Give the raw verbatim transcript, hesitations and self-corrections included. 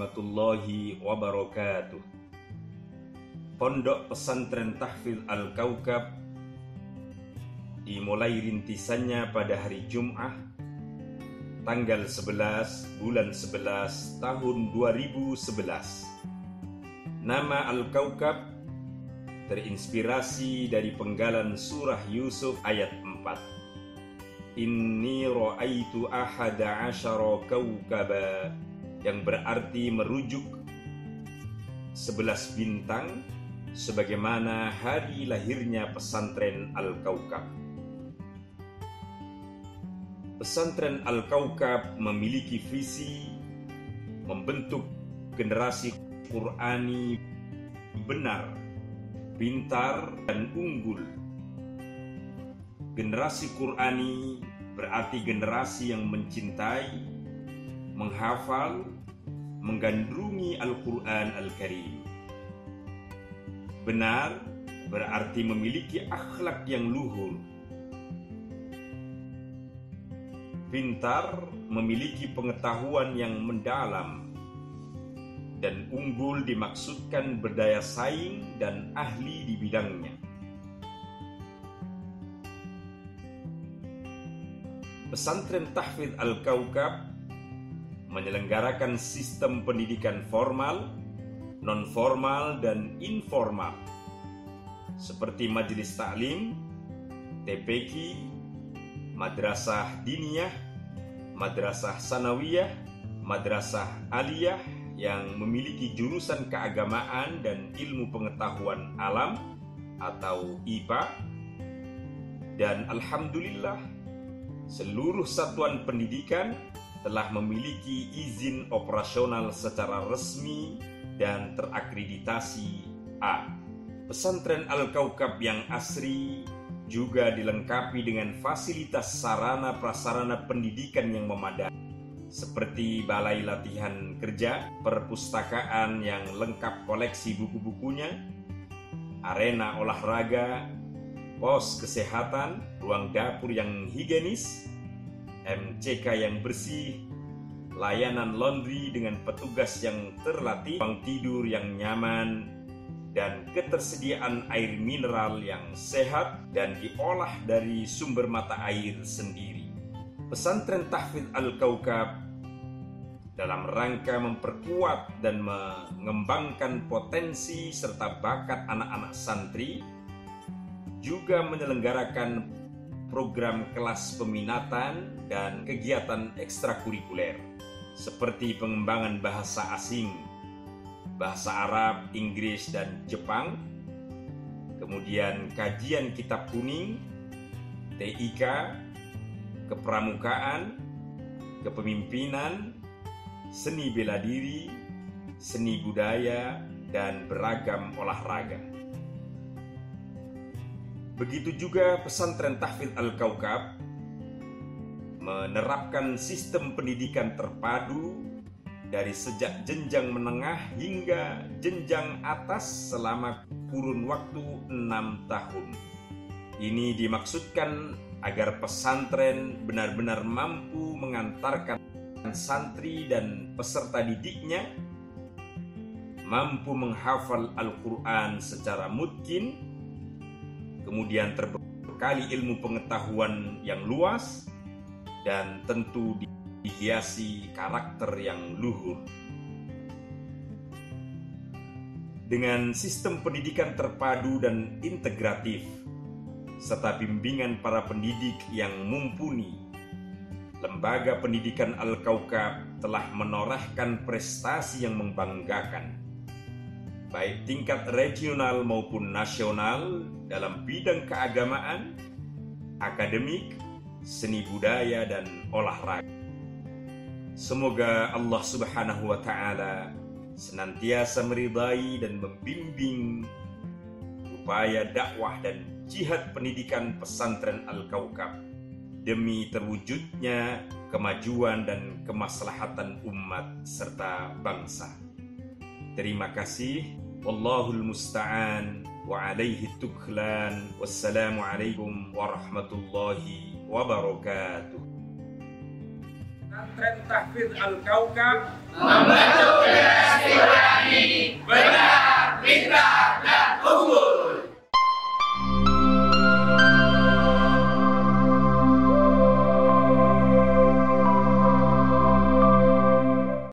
warahmatullahi wabarakatuh. Pondok Pesantren Tahfidz Al-Kaukab dimulai rintisannya pada hari Jumat tanggal sebelas bulan sebelas tahun dua ribu sebelas. Nama Al-Kaukab terinspirasi dari penggalan surah Yusuf ayat empat. Inni ra'aitu ahada asyara kaukaba, yang berarti merujuk sebelas bintang sebagaimana hari lahirnya pesantren Al-Kaukab. Pesantren Al-Kaukab memiliki visi membentuk generasi Qur'ani benar, pintar, dan unggul. Generasi Qur'ani berarti generasi yang mencintai, menghafal, menggandrungi Al-Quran Al-Karim. Benar berarti memiliki akhlak yang luhur. Pintar memiliki pengetahuan yang mendalam. Dan unggul dimaksudkan berdaya saing dan ahli di bidangnya. Pesantren Tahfidz Al-Kaukab menyelenggarakan sistem pendidikan formal, non-formal, dan informal seperti majelis taklim, T P Q, madrasah diniyah, madrasah sanawiyah, madrasah aliyah yang memiliki jurusan keagamaan dan ilmu pengetahuan alam atau I P A. Dan alhamdulillah seluruh satuan pendidikan telah memiliki izin operasional secara resmi dan terakreditasi A. Pesantren Al-Kaukab yang asri juga dilengkapi dengan fasilitas sarana prasarana pendidikan yang memadai, seperti balai latihan kerja, perpustakaan yang lengkap koleksi buku-bukunya, arena olahraga, pos kesehatan, ruang dapur yang higienis, M C K yang bersih, layanan laundry dengan petugas yang terlatih, ruang tidur yang nyaman, dan ketersediaan air mineral yang sehat dan diolah dari sumber mata air sendiri. Pesantren Tahfidz Al-Kaukab dalam rangka memperkuat dan mengembangkan potensi serta bakat anak-anak santri juga menyelenggarakan program kelas peminatan dan kegiatan ekstrakurikuler seperti pengembangan bahasa asing, bahasa Arab, Inggris, dan Jepang, kemudian kajian kitab kuning, T I K, kepramukaan, kepemimpinan, seni bela diri, seni budaya, dan beragam olahraga. Begitu juga pesantren Tahfidz Al-Kaukab menerapkan sistem pendidikan terpadu dari sejak jenjang menengah hingga jenjang atas selama kurun waktu enam tahun. Ini dimaksudkan agar pesantren benar-benar mampu mengantarkan santri dan peserta didiknya mampu menghafal Al-Quran secara mutkin, kemudian terbekali ilmu pengetahuan yang luas, dan tentu dihiasi karakter yang luhur. Dengan sistem pendidikan terpadu dan integratif, serta bimbingan para pendidik yang mumpuni, Lembaga Pendidikan Al-Kaukab telah menorehkan prestasi yang membanggakan, baik tingkat regional maupun nasional dalam bidang keagamaan, akademik, seni budaya, dan olahraga. Semoga Allah Subhanahu wa Ta'ala senantiasa meridai dan membimbing upaya dakwah dan jihad pendidikan pesantren Al-Kaukab demi terwujudnya kemajuan dan kemaslahatan umat serta bangsa. Terima kasih. Wallahul musta'an wa alaihi tuklan. Wassalamualaikum warahmatullahi wabarakatuh. pesantren Tahfidz Al-Kaukab membentuk generasi